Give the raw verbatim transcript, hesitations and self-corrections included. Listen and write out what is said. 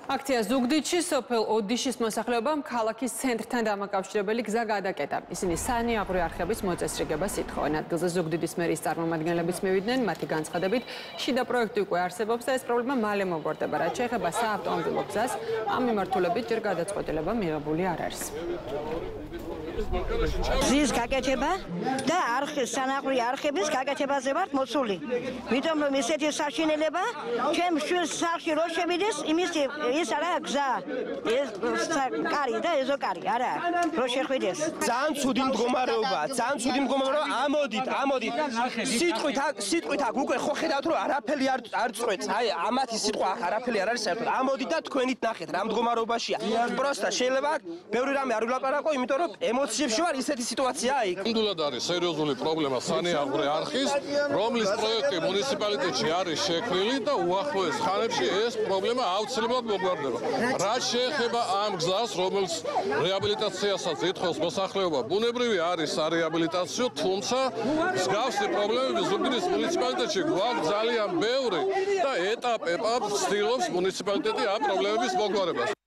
აქცია ზუგდიდში სოფელ ოდიშის მოსახლეობამ ქალაქის ცენტრთან დამაკავშირებელი გზა გადაკეტა. ისინი სანიაღვრე არხების მოწესრიგებას ითხოვენ. ადგილზე ზუგდიდის მერის წარმომადგენლებიც მივიდნენ, მათი განცხადებით, შიდა პროექტი უკვე არსებობს და ეს პრობლემა მალე მოგვარდება. რაც შეეხება საავტომობილო გზას, ამ მიმართულებით ჯერ გადაწყვეტილება მიღებული არ არის. გზის გაკეთება და არხის სანაღვრი არხების გაკეთებაზე ვართ მოცული. ვიტომ რომ ესეთი საშინელება ჩემ შვილს სახლში რო შევიდეს, იმის ის არა გზა. ეს კარი და ეზოკარი არა რო შეხვიდეს. ძალიან ცუდი მდგომარეობა, ძალიან ცუდი მდგომარეობა. ამოდით, ამოდით. სიტყვით, სიტყვით აქ უკვე ხო ხედავთ რომ არაფერი არ არ წვეთს. აი ამათი სიტყვა აქ არაფერი არ არის საერთოდ. ამოდით და თქვენით ნახეთ რა მდგომარეობაშია. პროსტა შეიძლება ბევრი რამე არ ვილაპარაკო, იმიტომ რომ ემოციებში ვარ, ისეთი სიტუაციაა იქ. ნამდვილად არის სერიოზული პრობლემა სანიაღვრე არხის, რომლის პროექტი მუნიციპალიტეტში არის შექმნილი და უახლოეს ხანებში ეს პრობლემა აუცილებლად მოგვარდება. რაც შეეხება ამ გზას, რომელს რეაბილიტაციასაც ითხოვს მოსახლეობა, ბუნებრივი არისარეაბილიტაციო, თუმცა მსგავსი პრობლემები ზუგდიდის მუნიციპალიტეტში გვაქვს ძალიან ბევრი და ეტაპ-ეტაპ ცდილობს მუნიციპალიტეტი ამ პრობლემების მოგვარებას.